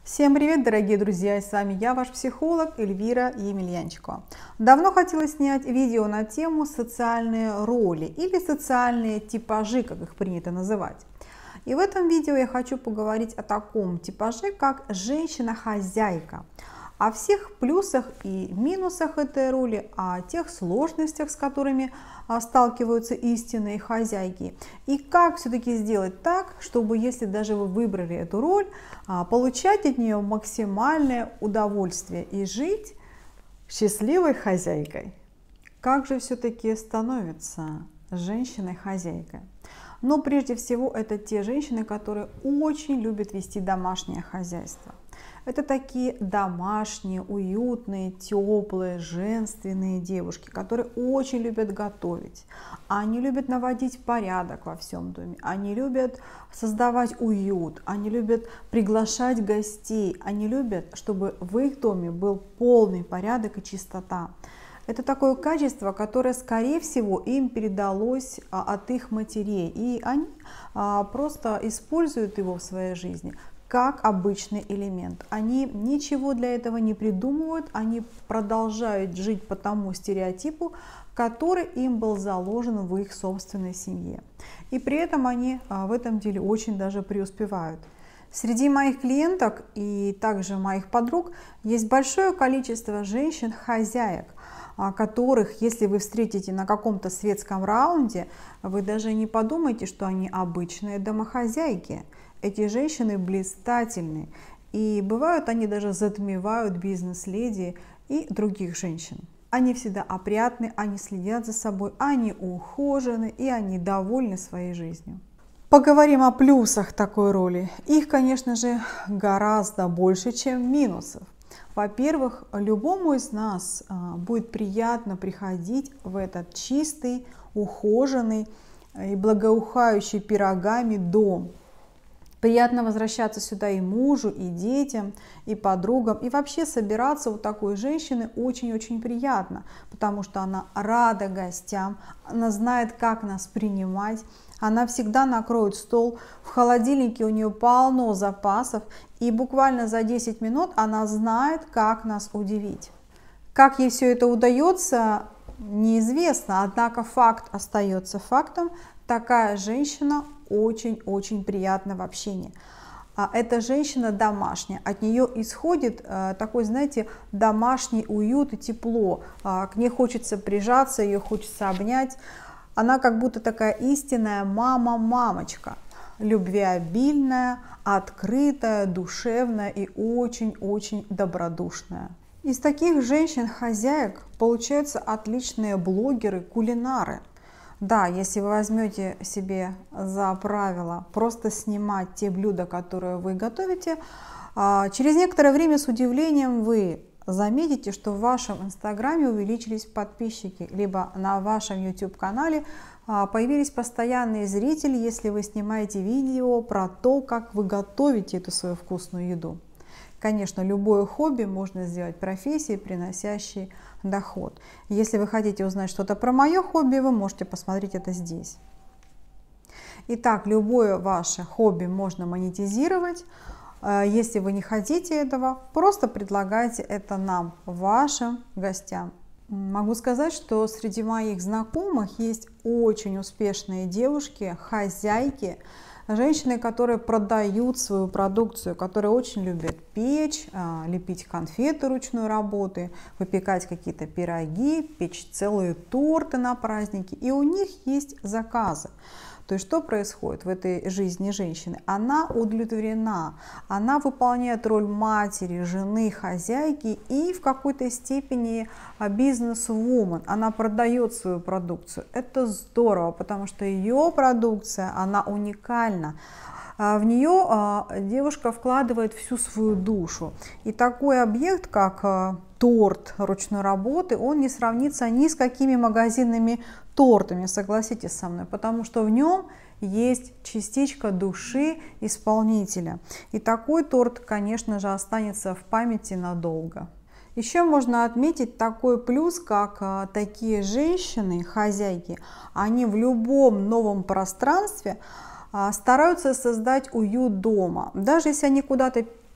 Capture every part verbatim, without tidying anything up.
Всем привет, дорогие друзья! И с вами я, ваш психолог Эльвира Емельянчикова. Давно хотела снять видео на тему социальные роли или социальные типажи, как их принято называть. И в этом видео я хочу поговорить о таком типаже, как женщина-хозяйка, о всех плюсах и минусах этой роли, о тех сложностях, с которыми сталкиваются истинные хозяйки, и как все-таки сделать так, чтобы, если даже вы выбрали эту роль, получать от нее максимальное удовольствие и жить счастливой хозяйкой. Как же все-таки становится женщиной-хозяйкой? Но прежде всего это те женщины, которые очень любят вести домашнее хозяйство. Это такие домашние, уютные, теплые, женственные девушки, которые очень любят готовить. Они любят наводить порядок во всем доме. Они любят создавать уют. Они любят приглашать гостей. Они любят, чтобы в их доме был полный порядок и чистота. Это такое качество, которое, скорее всего, им передалось от их матерей. И они просто используют его в своей жизни как обычный элемент. Они ничего для этого не придумывают, они продолжают жить по тому стереотипу, который им был заложен в их собственной семье. И при этом они в этом деле очень даже преуспевают. Среди моих клиенток и также моих подруг есть большое количество женщин-хозяек, которых, если вы встретите на каком-то светском раунде, вы даже не подумайте, что они обычные домохозяйки. Эти женщины блистательны, и бывают они даже затмевают бизнес-леди и других женщин. Они всегда опрятны, они следят за собой, они ухожены и они довольны своей жизнью. Поговорим о плюсах такой роли. Их, конечно же, гораздо больше, чем минусов. Во-первых, любому из нас будет приятно приходить в этот чистый, ухоженный и благоухающий пирогами дом. Приятно возвращаться сюда и мужу, и детям, и подругам. И вообще собираться у такой женщины очень-очень приятно, потому что она рада гостям, она знает, как нас принимать. Она всегда накроет стол, в холодильнике у нее полно запасов, и буквально за десять минут она знает, как нас удивить. Как ей все это удается, неизвестно, однако факт остается фактом. Такая женщина очень-очень приятна в общении. Эта женщина домашняя, от нее исходит такой, знаете, домашний уют и тепло. К ней хочется прижаться, ее хочется обнять. Она как будто такая истинная мама-мамочка, любвеобильная, открытая, душевная и очень-очень добродушная. Из таких женщин-хозяек получаются отличные блогеры-кулинары. Да, если вы возьмете себе за правило просто снимать те блюда, которые вы готовите, через некоторое время с удивлением вы заметите, что в вашем инстаграме увеличились подписчики, либо на вашем YouTube-канале появились постоянные зрители, если вы снимаете видео про то, как вы готовите эту свою вкусную еду. Конечно, любое хобби можно сделать профессией, приносящей доход. Если вы хотите узнать что-то про мое хобби, вы можете посмотреть это здесь. Итак, любое ваше хобби можно монетизировать. Если вы не хотите этого, просто предлагайте это нам, вашим гостям. Могу сказать, что среди моих знакомых есть очень успешные девушки, хозяйки, женщины, которые продают свою продукцию, которые очень любят печь, лепить конфеты ручной работы, выпекать какие-то пироги, печь целые торты на праздники. И у них есть заказы. То есть что происходит в этой жизни женщины? Она удовлетворена, она выполняет роль матери, жены, хозяйки и в какой-то степени бизнес-вумен. Она продает свою продукцию. Это здорово, потому что ее продукция, она уникальна. В нее девушка вкладывает всю свою душу. И такой объект, как торт ручной работы, он не сравнится ни с какими магазинными тортами, согласитесь со мной, потому что в нем есть частичка души исполнителя. И такой торт, конечно же, останется в памяти надолго. Еще можно отметить такой плюс, как такие женщины, хозяйки, они в любом новом пространстве стараются создать уют дома. Даже если они куда-то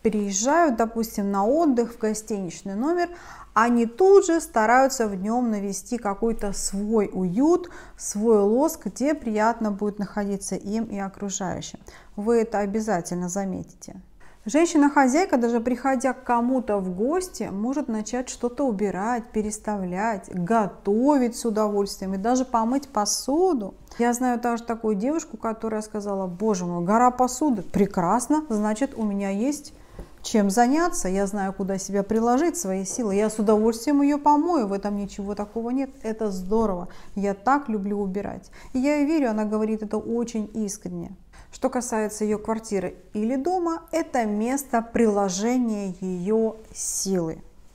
приезжают, допустим, на отдых в гостиничный номер, они тут же стараются в нем навести какой-то свой уют, свой лоск, где приятно будет находиться им и окружающим. Вы это обязательно заметите. Женщина-хозяйка, даже приходя к кому-то в гости, может начать что-то убирать, переставлять, готовить с удовольствием и даже помыть посуду. Я знаю даже такую девушку, которая сказала: боже мой, гора посуды, прекрасно, значит, у меня есть чем заняться, я знаю, куда себя приложить, свои силы, я с удовольствием ее помою, в этом ничего такого нет, это здорово, я так люблю убирать. И я ей верю, она говорит это очень искренне. Что касается ее квартиры или дома, это место приложения ее силы.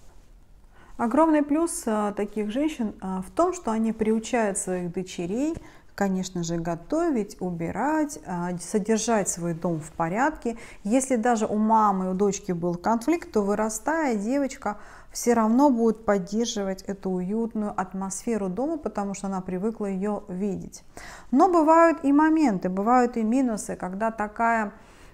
Огромный плюс таких женщин в том, что они приучают своих дочерей, конечно же, готовить, убирать, содержать свой дом в порядке. Если даже у мамы и у дочки был конфликт, то, вырастая, девочка все равно будет поддерживать эту уютную атмосферу дома, потому что она привыкла ее видеть. Но бывают и моменты, бывают и минусы, когда такая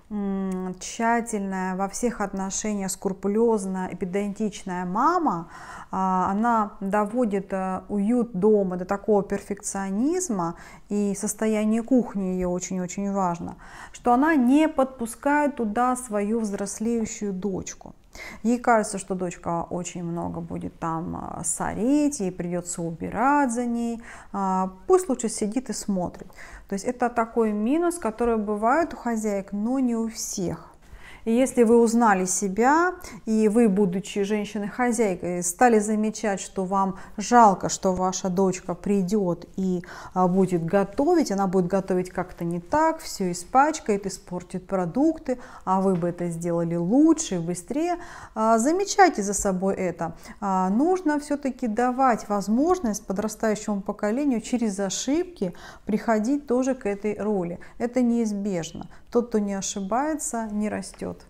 м, тщательная, во всех отношениях скрупулезная и педантичная мама, а, она доводит а, уют дома до такого перфекционизма, и состояние кухни ее очень-очень важно, что она не подпускает туда свою взрослеющую дочку. Ей кажется, что дочка очень много будет там сорить, ей придется убирать за ней, пусть лучше сидит и смотрит. То есть это такой минус, который бывает у хозяек, но не у всех. И если вы узнали себя, и вы, будучи женщиной-хозяйкой, стали замечать, что вам жалко, что ваша дочка придет и будет готовить, она будет готовить как-то не так, все испачкает, испортит продукты, а вы бы это сделали лучше и быстрее, замечайте за собой это. Нужно все-таки давать возможность подрастающему поколению через ошибки приходить тоже к этой роли. Это неизбежно. Тот, кто не ошибается, не растет.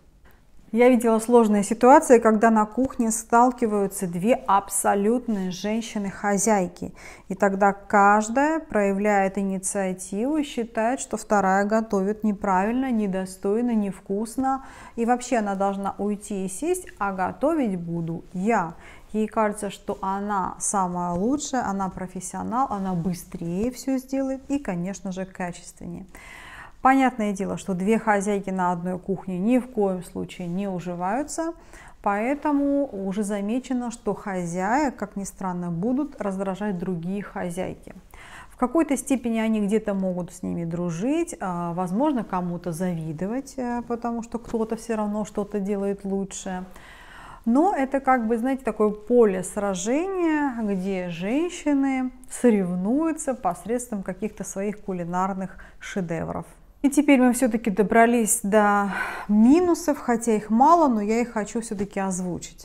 Я видела сложные ситуации, когда на кухне сталкиваются две абсолютные женщины-хозяйки. И тогда каждая проявляет инициативу и считает, что вторая готовит неправильно, недостойно, невкусно. И вообще она должна уйти и сесть, а готовить буду я. Ей кажется, что она самая лучшая, она профессионал, она быстрее все сделает и, конечно же, качественнее. Понятное дело, что две хозяйки на одной кухне ни в коем случае не уживаются, поэтому уже замечено, что хозяек, как ни странно, будут раздражать другие хозяйки. В какой-то степени они где-то могут с ними дружить, возможно, кому-то завидовать, потому что кто-то все равно что-то делает лучше. Но это, как бы, знаете, такое поле сражения, где женщины соревнуются посредством каких-то своих кулинарных шедевров. И теперь мы все-таки добрались до минусов, хотя их мало, но я их хочу все-таки озвучить.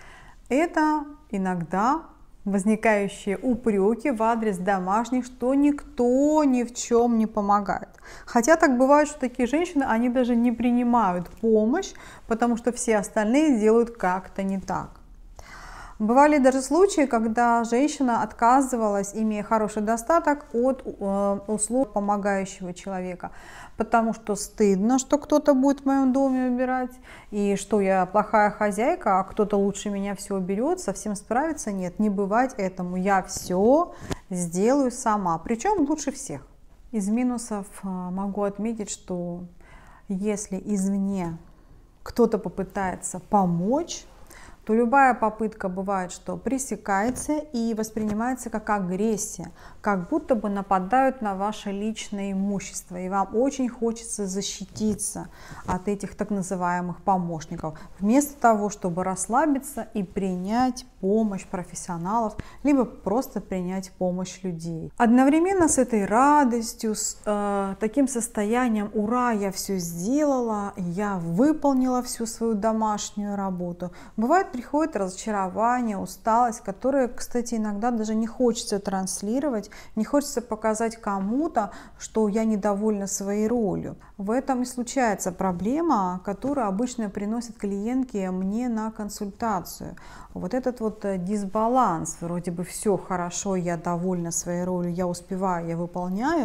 Это иногда возникающие упреки в адрес домашних, что никто ни в чем не помогает. Хотя так бывает, что такие женщины, они даже не принимают помощь, потому что все остальные делают как-то не так. Бывали даже случаи, когда женщина отказывалась, имея хороший достаток, от э, услуг помогающего человека, потому что стыдно, что кто-то будет в моем доме убирать, и что я плохая хозяйка, а кто-то лучше меня все уберет, совсем справиться. Нет, не бывать этому, я все сделаю сама, причем лучше всех. Из минусов э, могу отметить, что если извне кто-то попытается помочь, то любая попытка бывает, что пресекается и воспринимается как агрессия, как будто бы нападают на ваше личное имущество, и вам очень хочется защититься от этих так называемых помощников, вместо того, чтобы расслабиться и принять помощь профессионалов, либо просто принять помощь людей. Одновременно с этой радостью, с э, таким состоянием «ура, я все сделала, я выполнила всю свою домашнюю работу», бывает приходит разочарование, усталость, которые, кстати, иногда даже не хочется транслировать, не хочется показать кому-то, что я недовольна своей ролью. В этом и случается проблема, которую обычно приносят клиентки мне на консультацию. Вот этот вот дисбаланс, вроде бы все хорошо, я довольна своей ролью, я успеваю, я выполняю,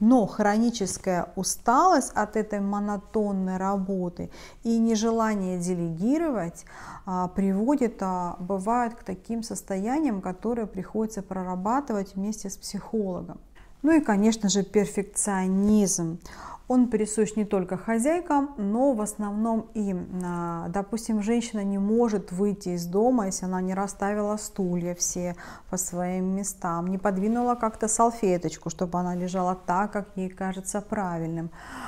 Но хроническая усталость от этой монотонной работы и нежелание делегировать а, приводит, а, бывает, к таким состояниям, которые приходится прорабатывать вместе с психологом. Ну и, конечно же, перфекционизм. Он присущ не только хозяйкам, но в основном им. Допустим, женщина не может выйти из дома, если она не расставила стулья все по своим местам, не подвинула как-то салфеточку, чтобы она лежала так, как ей кажется правильным,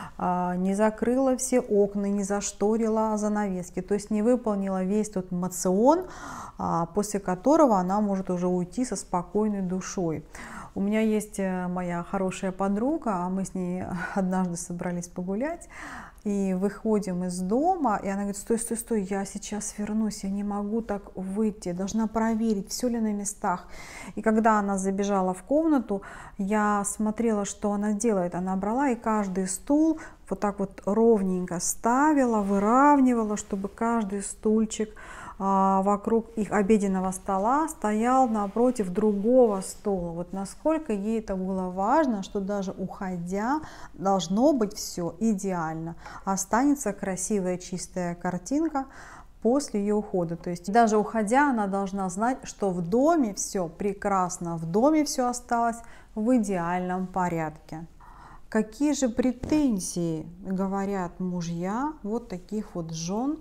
не закрыла все окна, не зашторила занавески, то есть не выполнила весь тот мацион, после которого она может уже уйти со спокойной душой. У меня есть моя хорошая подруга, а мы с ней однажды собрались погулять, и выходим из дома, и она говорит: стой, стой, стой, я сейчас вернусь, я не могу так выйти, должна проверить, все ли на местах. И когда она забежала в комнату, я смотрела, что она делает. Она брала и каждый стул вот так вот ровненько ставила, выравнивала, чтобы каждый стульчик вокруг их обеденного стола стоял напротив другого стула. Вот насколько ей это было важно, что даже уходя должно быть все идеально. Останется красивая чистая картинка после ее ухода. То есть даже уходя она должна знать, что в доме все прекрасно, в доме все осталось в идеальном порядке. Какие же претензии говорят мужья вот таких вот жен,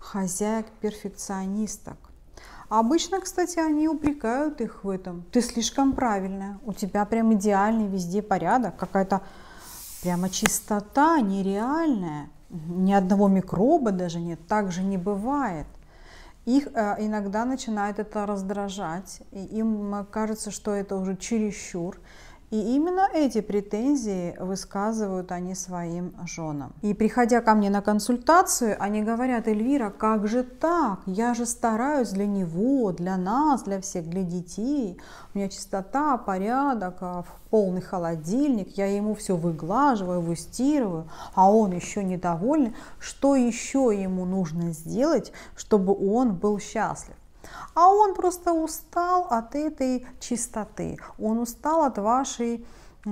хозяек-перфекционисток? Обычно, кстати, они упрекают их в этом. Ты слишком правильная, у тебя прям идеальный везде порядок, какая-то прямо чистота нереальная, ни одного микроба даже нет, так же не бывает. Их э, иногда начинает это раздражать, и им кажется, что это уже чересчур. И именно эти претензии высказывают они своим женам. И приходя ко мне на консультацию, они говорят: Эльвира, как же так? Я же стараюсь для него, для нас, для всех, для детей. У меня чистота, порядок, полный холодильник, я ему все выглаживаю, выстирываю, а он еще недоволен. Что еще ему нужно сделать, чтобы он был счастлив? А он просто устал от этой чистоты, он устал от вашей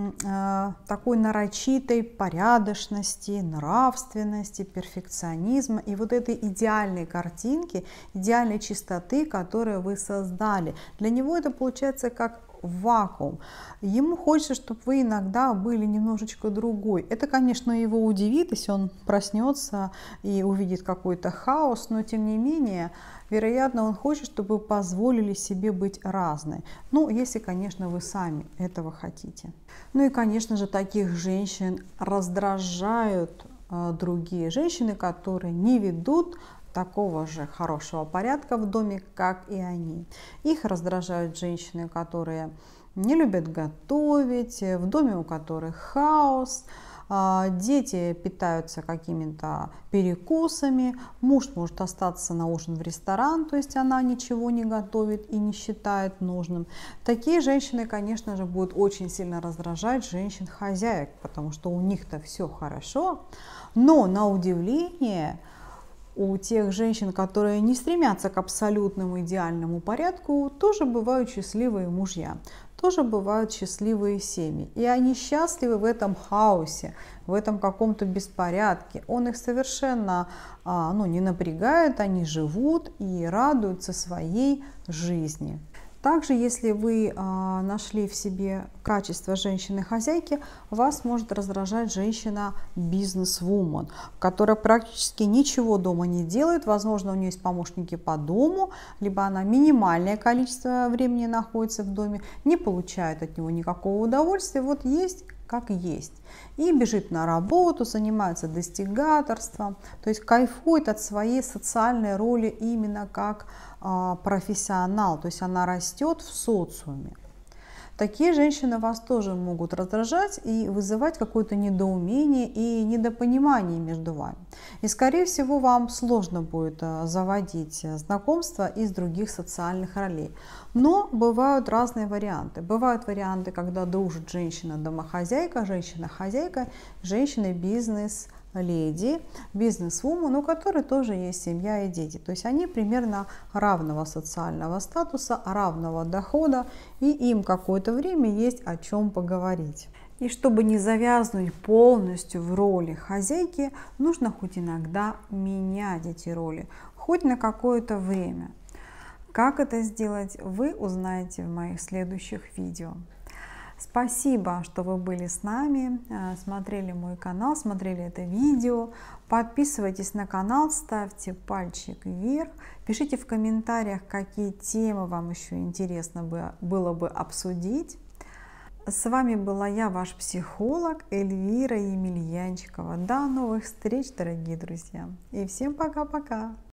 э, такой нарочитой порядочности, нравственности, перфекционизма и вот этой идеальной картинки, идеальной чистоты, которую вы создали. Для него это получается как вакуум. Ему хочется, чтобы вы иногда были немножечко другой. Это, конечно, его удивит, если он проснется и увидит какой-то хаос, но тем не менее, вероятно, он хочет, чтобы вы позволили себе быть разной. Ну, если, конечно, вы сами этого хотите. Ну и, конечно же, таких женщин раздражают э, другие женщины, которые не ведут такого же хорошего порядка в доме, как и они. Их раздражают женщины, которые не любят готовить, в доме у которых хаос, дети питаются какими-то перекусами, муж может остаться на ужин в ресторан, то есть она ничего не готовит и не считает нужным. Такие женщины, конечно же, будут очень сильно раздражать женщин-хозяек, потому что у них-то все хорошо, но на удивление у тех женщин, которые не стремятся к абсолютному идеальному порядку, тоже бывают счастливые мужья, тоже бывают счастливые семьи. И они счастливы в этом хаосе, в этом каком-то беспорядке. Он их совершенно ну, не напрягает, они живут и радуются своей жизни. Также, если вы а, нашли в себе качество женщины-хозяйки, вас может раздражать женщина-бизнес-вумен, которая практически ничего дома не делает. Возможно, у нее есть помощники по дому, либо она минимальное количество времени находится в доме, не получает от него никакого удовольствия. Вот есть как есть. И бежит на работу, занимается достигаторством, то есть кайфует от своей социальной роли именно как э, профессионал, то есть она растет в социуме. Такие женщины вас тоже могут раздражать и вызывать какое-то недоумение и недопонимание между вами. И, скорее всего, вам сложно будет заводить знакомства из других социальных ролей. Но бывают разные варианты. Бывают варианты, когда дружит женщина-домохозяйка, женщина-хозяйка, женщина-бизнес леди, бизнес-вумен, у которой тоже есть семья и дети. То есть они примерно равного социального статуса, равного дохода, и им какое-то время есть о чем поговорить. И чтобы не завязнуть полностью в роли хозяйки, нужно хоть иногда менять эти роли, хоть на какое-то время. Как это сделать, вы узнаете в моих следующих видео. Спасибо, что вы были с нами, смотрели мой канал, смотрели это видео. Подписывайтесь на канал, ставьте пальчик вверх, пишите в комментариях, какие темы вам еще интересно было бы обсудить. С вами была я, ваш психолог Эльвира Емельянчикова. До новых встреч, дорогие друзья. И всем пока-пока.